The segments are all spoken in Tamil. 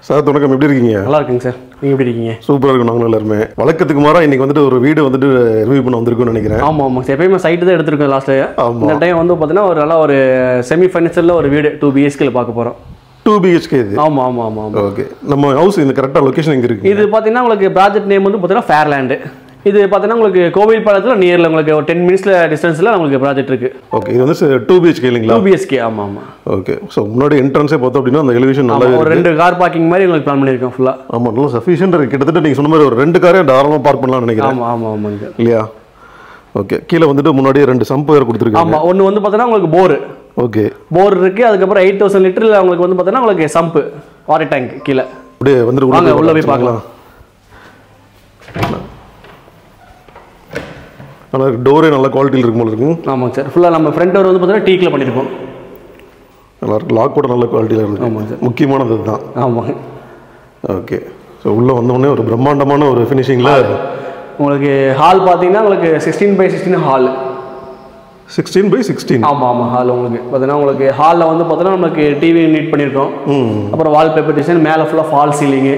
சார் வணக்கம், எப்படி இருக்கீங்க? நல்லா இருக்குங்க சார். நீங்கள் எப்படி இருக்கீங்க? சூப்பராக இருக்கும். நாங்களும் எல்லாருமே வழக்கத்துக்கு மாறா இன்னைக்கு வந்துட்டு ஒரு வீடு வந்துட்டு ரிவ்யூ பண்ண வந்திருக்கும்னு நினைக்கிறேன். ஆமாம் ஆமாம் சார், எப்பயுமே சைட்டு தான் எடுத்துருக்கோம் லாஸ்ட்டு. இந்த டைம் வந்து பார்த்தீங்கன்னா ஒரு நல்ல ஒரு செமி ஃபர்னிச்சரில் ஒரு வீடு 2 BHK பார்க்க போகிறோம். 2 BHK இது? ஆமாம் ஆமாம் ஆமாம். ஓகே, நம்ம ஹவுஸ் இந்த கரெக்டாக லொக்கேஷன் எங்கே இருக்குது? இது பார்த்தீங்கன்னா உங்களுக்கு ப்ராஜெக்ட் நேம் வந்து பார்த்தீங்கன்னா ஃபேர்லேண்டு. இது பார்த்தீங்கன்னா உங்களுக்கு கோவில்பாளையத்தில் நியரில் உங்களுக்கு ஒரு 10 minutes டிஸ்டன்ஸில் உங்களுக்கு ப்ராஜெக்ட் இருக்குது. ஓகே, இது வந்து 2 BHK இல்லைங்களா? 2 BHK. ஆமாம் ஆமாம். ஓகே, ஸோ முன்னாடி என்ட்ரன்ஸே பார்த்தோம் அப்படின்னா அந்த எலிவேஷன் நல்லா ஒரு 2 கார் பார்க்கிங் மாதிரி உங்களுக்கு பிளான் பண்ணியிருக்கோம் ஃபுல்லாக. ஆமாம், நல்லா சஃபிஷியன்ட் இருக்குது. கிட்டத்தட்ட நீங்கள் சொன்ன மாதிரி ஒரு 2 காரே தாராளமாக பார்க் பண்ணலாம்னு நினைக்கிறேன். ஆமாம் ஆமாம் ஆமாங்க இல்லையா? ஓகே, கீழே வந்துட்டு முன்னாடியே 2 சம்ப் வேறு கொடுத்துருக்காங்க. ஆமாம், ஒன்று வந்து பார்த்தீங்கன்னா உங்களுக்கு போர். ஓகே, போர் இருக்குது. அதுக்கப்புறம் 8000 லிட்டரில் உங்களுக்கு வந்து பார்த்தீங்கன்னா உங்களுக்கு சம்பு வாட்டர் டேங்க் கீழே. அப்படியே வந்துட்டு உள்ள போய் பார்க்கலாம். நல்லா டோரே நல்ல குவாலிட்டியில் இருக்கும் போல இருக்கும். ஆமாங்க சார், ஃபுல்லாக நம்ம ஃப்ரண்ட் டோர் வந்து பார்த்தீங்கன்னா டீக்கில் பண்ணியிருக்கோம். நல்லா இருக்கு, லாக் கூட நல்ல குவாலிட்டியில் இருக்குது. ஆமாங்க சார், முக்கியமானது அதுதான். ஆமாங்க. ஓகே, ஸோ உள்ளே வந்தோடனே ஒரு பிரம்மாண்டமான ஒரு ஃபினிஷிங்கில் உங்களுக்கு ஹால் பார்த்தீங்கன்னா உங்களுக்கு 16x16 ஹால். 16x16? ஆமாம் ஆமாம். ஹால் உங்களுக்கு பார்த்தீங்கன்னா உங்களுக்கு ஹாலில் வந்து பார்த்தீங்கன்னா நமக்கு டிவி நீட் பண்ணியிருக்கோம். அப்புறம் வால் பேப்பர் டிசைன், மேலே ஃபுல்லாக ஃபால் சீலிங்கு.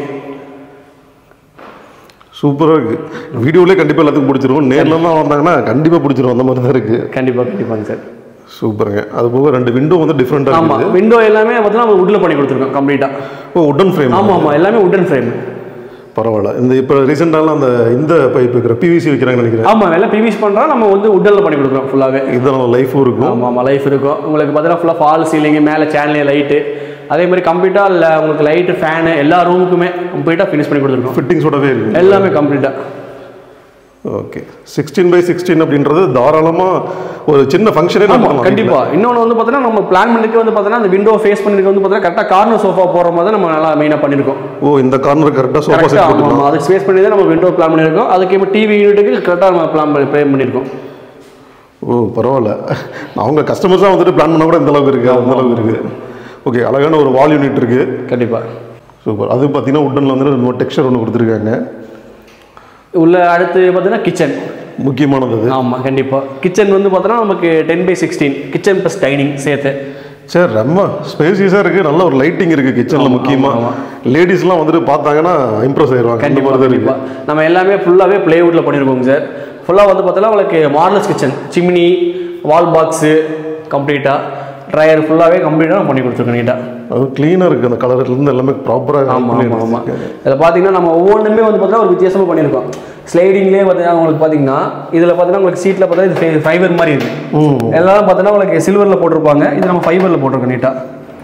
சூப்பராக இருக்குது. வீடியோவிலே கண்டிப்பாக எல்லாத்துக்கும் பிடிச்சிருக்கும். நேரில் தான் வந்தாங்கன்னா கண்டிப்பாக பிடிச்சிரும். அந்த மாதிரி தான் இருக்குது. கண்டிப்பாங்க சார். சூப்பருங்க. அது போக 2 விண்டோ வந்து டிஃப்ரெண்ட்டாக இருக்குது. ஆமாம், விண்டோ எல்லாமே பார்த்தீங்கன்னா நம்ம வுட்டில் பண்ணி கொடுத்துருக்கோம் கம்ப்ளீட்டாக. ஓ, உட்டன் ஃப்ரேம்? ஆமாம் ஆமாம், எல்லாமே உட்டன் ஃப்ரேம். பரவாயில்ல. இந்த இப்போ ரீசெண்டாலாம் இந்த பைப் இருக்கிற பிவிசி வைக்கிறாங்கன்னு நினைக்கிறேன். ஆமாம், எல்லாம் பிவிசி பண்ணுறோம். நம்ம வந்து உட்டனில் பண்ணி கொடுக்குறோம் ஃபுல்லாகவே. இதனால் லைஃபும் இருக்கும். ஆமாம் ஆமாம், லைஃப் இருக்கும். உங்களுக்கு பார்த்தீங்கன்னா ஃபுல்லாக ஃபால் சீலிங்கு, மேலே சேனலே லைட்டு, அதே மாதிரி கம்ப்ளீட்டாக இல்லை உங்களுக்கு லைட்டு ஃபேனு எல்லா ரூமுக்குமே கம்ப்ளீட்டாக ஃபினிஷ் பண்ணி கொடுத்துருக்கோம். ஃபிட்டிங்ஸோடவே இருக்குது எல்லாமே கம்ப்ளீட்டாக. ஓகே, 16x16 அப்படின்றது தாராளமாக ஒரு சின்ன ஃபங்க்ஷனே நம்ம கண்டிப்பாக. இன்னொன்று வந்து பார்த்தீங்கன்னா நம்ம பிளான் பண்ணிட்டு வந்து பார்த்தீங்கன்னா அந்த விண்டோ ஃபேஸ் பண்ணிருக்கு வந்து பார்த்தீங்கன்னா கரெக்டாக கார்னர் சோஃபா போகிற மாதிரி நம்ம நல்லா மெயினாக பண்ணியிருக்கோம். ஓ, இந்த கார்னர் கரெக்டாக சோஃபா செட் பண்ணிருக்கோம். அதுக்கு ஸ்பேஸ் பண்ணி தான் நம்ம விண்டோ பிளான் பண்ணியிருக்கோம். அதுக்கு இப்போ டிவி யூனிட்டுக்கு கரெக்டாக நம்ம பிளான் பண்ணியிருக்கோம். ஓ, பரவாயில்ல. அவங்க கஸ்டமர்ஸாக வந்துட்டு பிளான் பண்ணால் கூட இந்த அளவுக்கு இருக்குது, அந்த அளவுக்கு இருக்குது. ஓகே, அழகான ஒரு வால் யூனிட் இருக்குது. கண்டிப்பாக சூப்பர். அது பார்த்தீங்கன்னா உட்டனில் வந்து டெக்ஸ்சர் ஒன்று கொடுத்துருக்காங்க. உள்ள அடுத்து பார்த்தீங்கன்னா கிச்சன் முக்கியமானது அது. ஆமாம் கண்டிப்பாக. கிச்சன் வந்து பார்த்தோன்னா நமக்கு 10x16 கிச்சன் ப்ளஸ் டைனிங் சேர்த்து. சார் ரொம்ப ஸ்பேசியஸாக இருக்குது. நல்ல ஒரு லைட்டிங் இருக்குது கிச்சனில். முக்கியமாக லேடிஸ்லாம் வந்துட்டு பார்த்தாங்கன்னா இம்ப்ரெஸ் ஆயிடுவாங்க. கண்டிப்பாக. நம்ம எல்லாமே ஃபுல்லாகவே ப்ளேவுட்டில் பண்ணியிருக்கோங்க சார். ஃபுல்லாக வந்து பார்த்தோன்னா உங்களுக்கு modular kitchen, chimney, wall box கம்ப்ளீட்டாக, ட்ரையர் ஃபுல்லாகவே கம்ப்ளீட்டாக பண்ணி கொடுத்துருக்கோம் நீட்டாக. அது க்ளீனாக இருக்குது. அந்த கலர்லேருந்து எல்லாமே ப்ராப்பராக. ஆமாம் ஆமாம் ஆமாம். இதில் பார்த்தீங்கன்னா நம்ம ஒவ்வொன்றுமே வந்து பார்த்தீங்கன்னா ஒரு வித்தியாசமாக பண்ணியிருக்கோம். ஸ்லைடிங்லேயே பார்த்தீங்கன்னா உங்களுக்கு பார்த்தீங்கன்னா இதில் பார்த்தீங்கன்னா உங்களுக்கு சீட்டில் பார்த்தீங்கன்னா இது ஃபைபர் மாதிரி இருக்குது. எல்லாரும் பார்த்தீங்கன்னா உங்களுக்கு சில்வரில் போட்டிருப்பாங்க. இது நம்ம ஃபைபரில் போட்டிருக்கோம் நீட்டாக.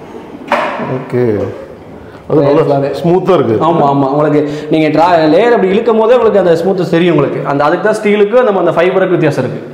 ஓகே, அது நல்லா ஸ்மூத்தாக இருக்குது. ஆமாம் ஆமாம். உங்களுக்கு நீங்கள் லேயர் அப்படி இழுக்கும் போதே உங்களுக்கு அந்த ஸ்மூத்து தெரியும் உங்களுக்கு. அதுக்கு தான் ஸ்டீலுக்கு நம்ம அந்த ஃபைபருக்கு வித்தியாசம் இருக்குது.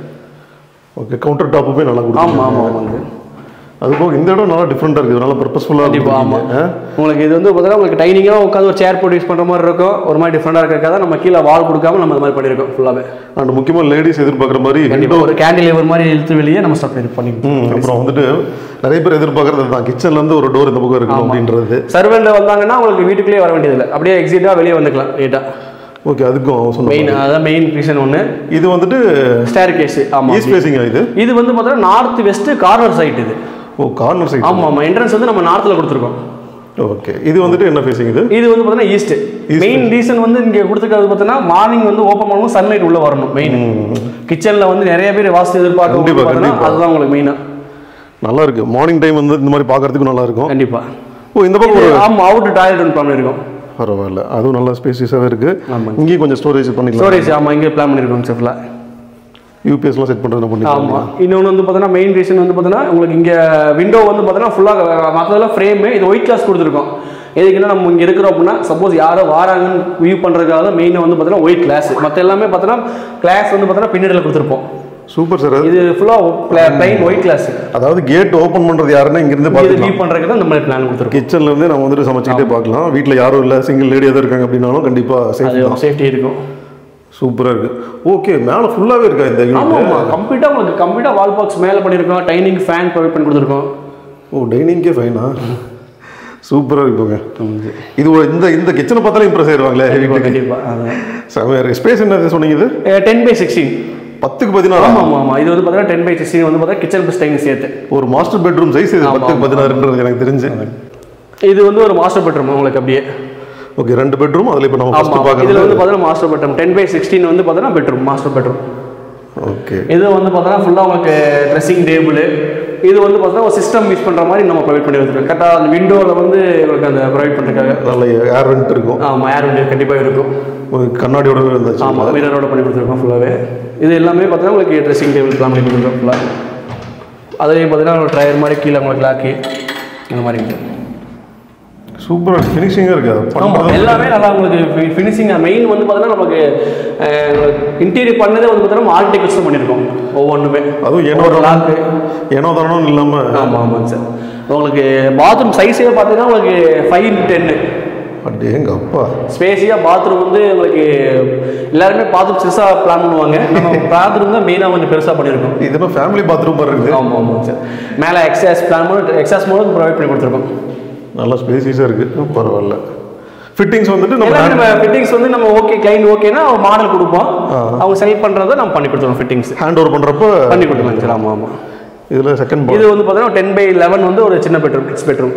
ஓகே, கவுண்டர் டாப்புமே நல்லா கொடுக்கும். ஆமாம் ஆமாம் ஆமாங்க. அதுபோக இந்த இடம் நல்லா டிஃப்ரெண்ட்டாக இருக்குது, நல்லா பர்பஸ்ஃபுல்லாக. கண்டிப்பாக. ஆமாம், உங்களுக்கு இது வந்து பார்த்தீங்கன்னா உங்களுக்கு டைனிங்காக உட்காந்து ஒரு சேர் போட்டு யூஸ் பண்ணுற மாதிரி இருக்கும். ஒரு மாதிரி டிஃப்ரெண்டாக இருக்கிறக்காக நம்ம கீழே வால் கொடுக்காம நம்ம இந்த மாதிரி பண்ணியிருக்கோம் ஃபுல்லாகவே. அண்ட் முக்கியமாக லேடிஸ் எதிர்பார்க்குற மாதிரி கண்டிப்பாக ஒரு கேண்டிலேவர் மாதிரி இழுத்து வெளியே நம்ம ஸ்டார்ட் பண்ணிருக்கோம். அப்புறம் வந்துட்டு நிறைய பேர் எதிர்பார்க்குறது தான் கிச்சன்லேருந்து ஒரு டோர் இந்த பக்கம் இருக்கணும் அப்படின்றது. சர்வெண்ட் வந்தாங்கன்னா உங்களுக்கு வீட்டுக்குள்ளேயே வர வேண்டியதில்லை, அப்படியே எக்ஸிட்டாக வெளியே வந்துக்கலாம் லேட்டாக. ஓகே, அதுக்கும் மெயின் அதான் மெயின் ரீசன் ஒன்று. இது வந்துட்டு ஸ்டேர் கேஸ். ஆமாம், ஈஸ்ட் ஃபேசிங்கா இது? இது வந்து பார்த்தீங்கன்னா நார்த் வெஸ்ட் கார்னர் சைட் இது. ஓ, கார்னர் சைட். ஆமாம் ஆமாம். என்ட்ரன்ஸ் வந்து நம்ம நார்த்தில் கொடுத்துருக்கோம். ஓகே, இது வந்துட்டு என்ன ஃபேசிங் இது? இது வந்து பார்த்தீங்கன்னா ஈஸ்ட். மெயின் ரீசன் வந்து இங்கே கொடுத்துருக்கிறது பார்த்தீங்கன்னா மார்னிங் வந்து ஓப்பன் பண்ணும்போது சன்லைட் உள்ளே வரணும். மெயின் கிச்சனில் வந்து நிறைய பேர் வாஸ்து எதிர்பார்க்க, அதுதான் உங்களுக்கு மெயினாக நல்லா இருக்குது. மார்னிங் டைம் வந்து இந்த மாதிரி பார்க்கறதுக்கு நல்லா இருக்கும். கண்டிப்பாக. ஓ, இந்த பக்கம் ஆமாம் அவுட் டாய்லெட் ஒன்று பண்ணியிருக்கோம். பரவாயில்ல, அதுவும் நல்லா ஸ்பேசியஸாகவே இருக்குது. ஆமாம், இங்கேயும் கொஞ்சம் ஸ்டோரேஜ் பண்ணிக்கலாம். ஸ்டோரேஜ் ஆமாம், இங்கே பிளான் பண்ணியிருக்கோம் சார் ஃபுல்லாக. யூபிஎஸ்லாம் செட் பண்ணுறது பண்ணிக்கலாம். ஆமாம். இன்னொன்று வந்து பார்த்தீங்கன்னா மெயின் ரீசன் வந்து பார்த்தீங்கன்னா உங்களுக்கு இங்கே விண்டோ வந்து பார்த்தீங்கன்னா ஃபுல்லாக மற்றதெல்லாம் ஃப்ரேமு இது ஒயிட் கிளாஸ் கொடுத்துருக்கோம். எதுக்குன்னா நம்ம இங்கே இருக்கிறோம் அப்படின்னா சப்போஸ் யாரோ வாராங்கன்னு வியூ பண்ணுறதுக்காக தான் மெயினாக வந்து பார்த்தீங்கன்னா ஒயிட் கிளாஸ். மற்ற எல்லாமே பார்த்தீங்கன்னா கிளாஸ் வந்து பார்த்தீங்கன்னா பின்னாடியில் கொடுத்துருப்போம். Super sir. இது ஃபுல்லாக பிளைன் ஒயிட் கிளாஸ். அதாவது கேட் ஓப்பன் பண்ணுறது யாருன்னா இங்கிருந்து பார்த்து வியூ பண்ணுறதுக்கு தான் இந்த மாதிரி பிளான் கொடுத்துருக்கோம். கிச்சன்லேருந்து நம்ம வந்துட்டு சமைச்சிக்கிட்டே பார்க்கலாம். வீட்டில் யாரும் இல்லை, சிங்கிள் லேடி எதாவது இருக்காங்க அப்படின்னாலும் கண்டிப்பாக சேஃப்டி இருக்கும். சூப்பராக இருக்குது. ஓகே, மேலே ஃபுல்லாகவே இருக்கா இந்த யூனிட்? ஆமாம், கம்ப்ளீட்டாக உங்களுக்கு கம்ப்ளீட்டாக வால் பாக்ஸ் மேலே பண்ணியிருக்கோம். டைனிங் ஃபேன் ப்ரொவைட் பண்ணி கொடுத்துருக்கோம். ஓ, டைனிங்கே ஃபைனா? சூப்பராக இருக்குங்க. இது இந்த கிச்சனை பார்த்தாலே இம்ப்ரெஸ் ஆயிடுவாங்களே. கண்டிப்பாக. ஸ்பேஸ் என்ன சொன்னீங்க? இது 10x16. 10x16. ஆமாம் ஆமாம். இது வந்து பார்த்தீங்கன்னா 10x16 வந்து பார்த்தீங்கன்னா கிச்சன் ப்ளஸ் டைனிங் சேர்த்து ஒரு மாஸ்டர் பெட்ரூம் சைஸ். இது 10x16ன்றது எனக்கு தெரிஞ்சு. இது வந்து ஒரு மாஸ்டர் பெட்ரூம் உங்களுக்கு அப்படியே. Okay, 2 bedroom. அதில் இப்போ நம்ம ஃபர்ஸ்ட் பார்க்குறது இதில் வந்து பார்த்தீங்கன்னா மாஸ்டர் பெட்ரூம் 10/16 வந்து பார்த்தீங்கன்னா பெட்ரூம், மாஸ்டர் பெட்ரூம். ஓகே, இது வந்து பார்த்தீங்கன்னா ஃபுல்லாக உங்களுக்கு ட்ரெஸ்ஸிங் டேபிள். இது வந்து பார்த்தீங்கன்னா ஒரு சிஸ்டம் யூஸ் பண்ணுற மாதிரி நம்ம ப்ரொவைட் பண்ணி வச்சுருக்கோம். கரெக்டாக அந்த விண்டோவில் வந்து உங்களுக்கு அந்த ப்ரொவைட் பண்ணுறதுக்காக நல்ல ஏர் வெண்ட் இருக்கும். ஆமாம், ஏர் வெண்ட் கண்டிப்பாக இருக்கும். கண்ணாடியோட இருந்துச்சு. ஆமாம், மிரரோட பண்ணி கொடுத்துருக்கோம் ஃபுல்லாகவே. இது எல்லாமே பார்த்தீங்கன்னா உங்களுக்கு ட்ரெஸ்ஸிங் டேபிள் பிளான் பண்ணி கொடுத்துருக்கோம் ஃபுல்லாக. அதுலேயும் பார்த்தீங்கன்னா ஒரு ட்ரையர் மாதிரி கீழே உங்களுக்கு லாக்கு இந்த மாதிரி இருக்குது. சூப்பராக ஃபினிஷிங்காக இருக்குது. ஆமாம், எல்லாமே நல்லா உங்களுக்கு ஃபினிஷிங். மெயின் வந்து பார்த்தீங்கன்னா நமக்கு இன்டீரியர் பண்ணதே வந்து பார்த்தீங்கன்னா ஆர்கிடெக்ட் வச்சு பண்ணியிருக்கோம் ஒவ்வொன்றுமே. அதுவும் என்னோட லாக்கு ஏனோ தானோ இல்லாமல். ஆமாம் ஆமாங்க சார். உங்களுக்கு பாத்ரூம் சைஸே பார்த்தீங்கன்னா உங்களுக்கு 5x10. அப்படியே எங்கள் அப்பா ஸ்பேஸியாக பாத்ரூம் வந்து உங்களுக்கு எல்லாருமே பாத்ரூம் பெருசாக பிளான் பண்ணுவாங்க. நம்ம பாத்ரூம் தான் மெயினாக கொஞ்சம் பெருசாக பண்ணியிருக்கோம். இதுனா ஃபேமிலி பாத்ரூம் மாதிரி இருக்குது. ஆமாம் ஆமாம் சார். மேலே எக்ஸாஸ் பிளான் பண்ணி எக்ஸாஸ் மூலம் ப்ரொவைட் பண்ணி கொடுத்துருக்கோம். நல்லா ஸ்பேசியஸாக இருக்குது. பரவாயில்ல. ஃபிட்டிங்ஸ் வந்துட்டு நம்ம ஃபிட்டிங்ஸ் வந்து நம்ம ஓகே கிளைண்ட் ஓகேனா மாடல் கொடுப்போம். அவங்க செலக்ட் பண்ணுறதை நம்ம பண்ணி கொடுத்துருவோம். ஃபிட்டிங்ஸ் ஹேண்ட் ஓவர் பண்ணுறப்போ பண்ணி கொடுத்துருவாங்க சார். ஆமாம் ஆமாம். இதில் செகண்ட் இது வந்து பார்த்தீங்கன்னா 10/11 வந்து ஒரு சின்ன பெட்ரூம், கிட்ஸ் பெட்ரூம்.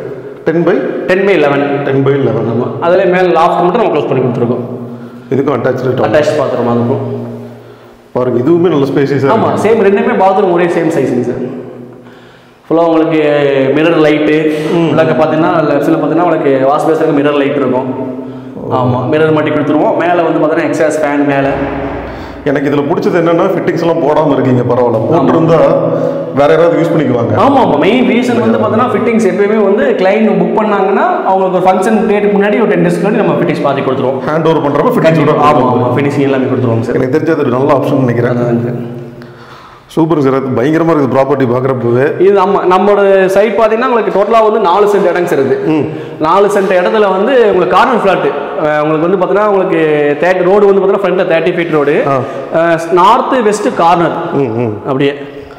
10/11. ஆமாம். அதில் மேலே லாஃப்ட் மட்டும் நம்ம க்ளோஸ் பண்ணி கொடுத்துருக்கோம். இதுக்கும் அட்டாச் பாத்ரூம் இருக்கும் பாருங்க. இதுவுமே நல்ல ஸ்பேசியஸாக. ஆமாம், சேம் ரெண்டுமே பாத்ரூம் ஒரே சேம் சைஸுங்க சார். ஃபுல்லாக உங்களுக்கு மிரர் லைட்டு உள்ளக்க பார்த்தீங்கன்னா லெஃப்ட்டில் பார்த்தீங்கன்னா உங்களுக்கு வாஷ் பேஸுக்கு மிரர் லைட் இருக்கும். ஆமாம், மிரர் மாட்டி கொடுத்துருவோம். மேலே வந்து பார்த்தீங்கன்னா எக்ஸாஸ் ஃபேன் மேலே. எனக்கு இதில் பிடிச்சது என்னென்னா ஃபிட்டிங்ஸ் எல்லாம் போடாமல் இருக்கீங்க. பரவாயில்ல, போட்டிருந்தா வேற யாராவது யூஸ் பண்ணிக்குவாங்க. ஆமாம் ஆமாம். மெயின் ரீசன் வந்து பார்த்தீங்கன்னா ஃபிட்டிங்ஸ் எப்பயுமே வந்து கிளைண்ட் புக் பண்ணாங்கன்னா அவங்களுக்கு ஒரு ஃபங்க்ஷன் டேட்டுக்கு முன்னாடி ஒரு 10 days முன்னாடி நம்ம ஃபிட்டிங்ஸ் பார்த்து கொடுத்துருவோம். ஹேண்ட் ஓவர் பண்ணுறப்ப ஃபிட்டிங்ஸ். ஆமாம் ஆமாம், ஃபினிஷிங் எல்லாமே கொடுத்துருவோம் சார். எனக்கு தெரிஞ்சது ஒரு நல்ல ஆப்ஷன் நினைக்கிறேன். Super sir. அது பயங்கரமாக இருக்குது ப்ராப்பர்ட்டி பார்க்குறப்பவே. இது நம்மளோட சைட் பார்த்தீங்கன்னா உங்களுக்கு டோட்டலாக வந்து 4 சென்ட் இடங்க சார். இது 4 சென்ட் இடத்துல வந்து உங்களுக்கு கார்னர் ஃப்ளாட்டு உங்களுக்கு வந்து பார்த்தீங்கன்னா உங்களுக்கு ரோடு வந்து பார்த்தீங்கன்னா ஃப்ரண்ட்டில் 30 feet road, north west corner அப்படியே.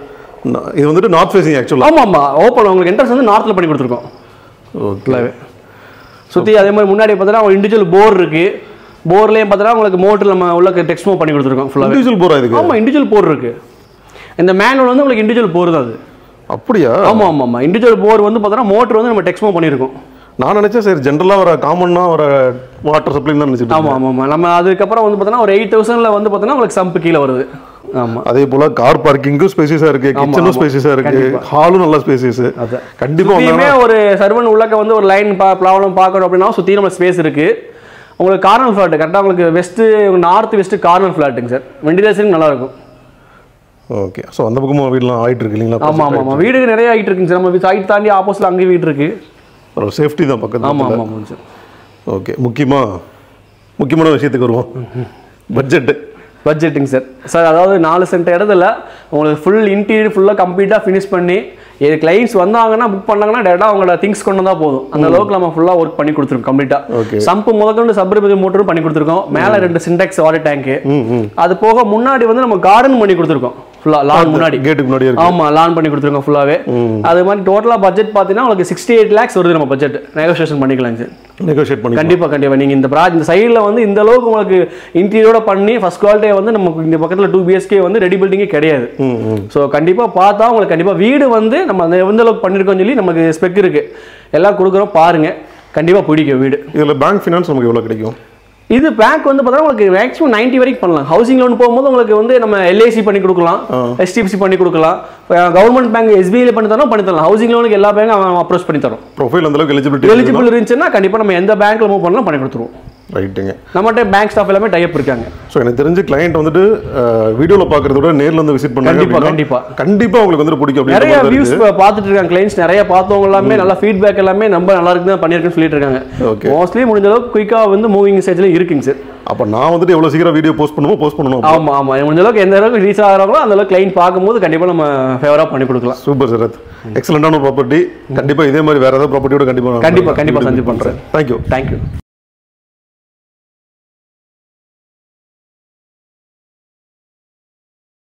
இது வந்துட்டு நார்த் ஃபேசிங் ஆக்சுவலாக. ஆமாம் ஆமாம். ஓப்பன் உங்களுக்கு என்ட்ரன்ஸ் வந்து நார்த்தில் பண்ணி கொடுத்துருக்கோம். ஓகேவே சுற்றி. அதே மாதிரி முன்னாடி பார்த்தீங்கன்னா ஒரு இண்டிவிஜுவல் போர் இருக்குது. போர்லேயும் பார்த்தீங்கன்னா உங்களுக்கு மோட்டர் நம்ம உள்ள டெக்ஸ்மோ பண்ணி கொடுத்துருக்கோம் ஃபுல்லாக. இண்டிவிஜுவல் போர் இருக்குது. ஆமாம், இண்டிவிஜுவல் போர் இருக்குது. இந்த மேனுவல் வந்து உங்களுக்கு இண்டிவிஜுவல் போர் தான் அது. அப்படியா? ஆமாம் ஆமாம் ஆமாம். இண்டிவிஜுவல் போர் வந்து பார்த்தீங்கன்னா மோட்டர் வந்து நம்ம டெக்ஸ்மோ பண்ணியிருக்கோம். நான் நினச்சேன் சரி ஜென்ரலாக ஒரு காமனாக ஒரு வாட்டர் சப்ளை தான் நினச்சிட்டு. ஆமாம் ஆமாம் ஆமாம். நம்ம அதுக்கப்புறம் வந்து பார்த்தீங்கன்னா ஒரு 8,000 வந்து பார்த்தீங்கன்னா உங்களுக்கு சம்பு கீழே வருது. ஆமாம். அதே போல் கார் பார்க்கிங்கும் ஸ்பேசியஸாக இருக்குது, கிச்சனும் ஸ்பேசியஸாக இருக்குது, ஹாலும் நல்லா ஸ்பேசியஸ். கண்டிப்பாக ஒரு சர்வன் உள்ளக்க வந்து ஒரு லைன் ப்ராப்ளம் பார்க்கணும் அப்படின்னா சுற்றி நம்ம ஸ்பேஸ் இருக்குது. உங்களுக்கு கார்னர் ஃப்ளாட் கரெக்டாக உங்களுக்கு வெஸ்ட்டு நார்த் வெஸ்ட்டு கார்னர் ஃப்ளாட்டுங்க சார். வெண்டிலேஷன் நல்லாயிருக்கும். ஓகே. ஸோ அந்த பக்கமும் வீடெலாம் ஆகிட்டு இருக்கு இல்லைங்களா? ஆமாம் ஆமாம் ஆமாம். வீடு நிறைய ஆகிட்டு இருக்குங்க சார். நம்ம சைட் தாண்டி ஆப்போசிட்டில் அங்கேயும் வீடு இருக்குது. ஒரு சேஃப்டி தான் பக்கத்தில். ஆமாம் ஆமாம் ஆமாம் சார். ஓகே. முக்கியமான விஷயத்துக்கு வருவோம். பட்ஜெட்டுங்க சார். சார் அதாவது 4 சென்ட் இடத்துல உங்களுக்கு ஃபுல் இன்டீரியர் ஃபுல்லாக கம்ப்ளீட்டாக ஃபினிஷ் பண்ணி கிளைண்ட்ஸ் வந்தாங்கன்னா புக் பண்ணாங்கன்னா டேரெக்டாக அவங்களோட திங்ஸ் கொண்டு தான் போதும். அந்த அளவுக்கு நம்ம ஃபுல்லாக ஒர்க் பண்ணி கொடுத்துருக்கோம் கம்ப்ளீட்டாக. சம்பு முதற்கொண்டு சப்ரிபேஜ் மோட்டரும் பண்ணி கொடுத்துருக்கோம். மேலே 2 சின்டெக்ஸ் வாட்டர் டேங்க்கு. அது போக முன்னாடி வந்து நம்ம கார்டன் பண்ணி கொடுத்துருக்கோம் ஃபுல்லாக. லான் முன்னாடி கேட்டுக்கு முன்னாடி. ஆமாம், லான் பண்ணி கொடுத்துருக்கோம் ஃபுல்லாகவே. அது மாதிரி டோட்டலாக பட்ஜெட் பார்த்தீங்கன்னா உங்களுக்கு 68 lakhs வருது. நம்ம பட்ஜெட் நெகோசியேஷன் பண்ணிக்கலாம் சார். நெகோசியேட் பண்ணி கண்டிப்பாக நீங்கள் இந்த சைடில் வந்து இந்த அளவுக்கு உங்களுக்கு இன்டீரியரோட பண்ணி ஃபர்ஸ்ட் குவாலிட்டியை வந்து நமக்கு இந்த பக்கத்தில் 2 BHK வந்து ரெடி பில்டிங்கே கிடையாது. ஸோ கண்டிப்பாக பார்த்தா உங்களுக்கு கண்டிப்பாக வீடு வந்து நம்ம அந்த எந்த அளவுக்கு பண்ணியிருக்கோம்னு சொல்லி நமக்கு ஸ்பெக் இருக்குது, எல்லாம் கொடுக்குறோம். பாருங்கள், கண்டிப்பாக பிடிக்கும் வீடு. இதில் பேங்க் ஃபினான்ஸ் நமக்கு எவ்வளோ கிடைக்கும்? இது பேங்க் வந்து பார்த்தா உங்களுக்கு மேக்ஸிமம் 90 வரைக்கும் பண்ணலாம். ஹவுசிங் லோன் போகும்போது உங்களுக்கு வந்து நம்ம LIC பண்ணி கொடுக்கலாம், HDFC பண்ணி கொடுக்கலாம், கவர்மெண்ட் பேங்க் SBI பண்ணி தரலாம். ஹவுசிங் லோனுக்கு எல்லா பேங்கும் அவன் அப்ரோச் பண்ணி தரோம். ப்ரொஃபைல் அந்த அளவுக்கு எலிஜிபிள் இருந்துச்சுன்னா கண்டிப்பாக நம்ம எந்த பேங்க்ல மூவ் பண்ணலாம் பண்ணி கொடுத்துருவோம். ரைட்டுங்க. நம்மகிட்ட பேங்க் ஸ்டாஃப் எல்லாமே டைப் இருக்காங்க. ஸோ எனக்கு தெரிஞ்சு கிளைண்ட் வந்துட்டு வீடியோவில் பார்க்கறத விட நேரில் வந்து விசிட் பண்ணாங்க. கண்டிப்பாக உங்களுக்கு வந்து பிடிக்கும். நிறைய வியூஸ் பார்த்துட்டு இருக்காங்க கிளைண்ட்ஸ். நிறைய பார்த்தவங்க எல்லாமே நல்லா ஃபீட்பேக் எல்லாமே ரொம்ப நல்லா இருக்குன்னு பண்ணியிருக்குன்னு சொல்லிட்டு இருக்காங்க. ஓகே. மோஸ்ட்லி முடிஞ்ச அளவுக்கு குயிக்காக வந்து மூவிங் ஸ்டேஜ்ல இருக்குங்க சார். அப்போ நான் வந்துட்டு எவ்வளோ சீக்கிரம் வீடியோ போஸ்ட் பண்ணணும். ஆமாம் ஆமாம். முடிஞ்ச அளவுக்கு எந்த அளவுக்கு ரீச் ஆகிறாங்களோ அந்த அளவுக்கு கிளைண்ட் பார்க்கும்போது கண்டிப்பாக நம்ம ஃபேவராக பண்ணி கொடுக்கலாம். Super sir. எக்ஸலண்டான ப்ராப்பர்ட்டி. கண்டிப்பாக இதே மாதிரி வேற ஏதாவது ப்ராப்பர்ட்டியோட கண்டிப்பாக சந்தி பண்ணுறேன். தேங்க்யூ.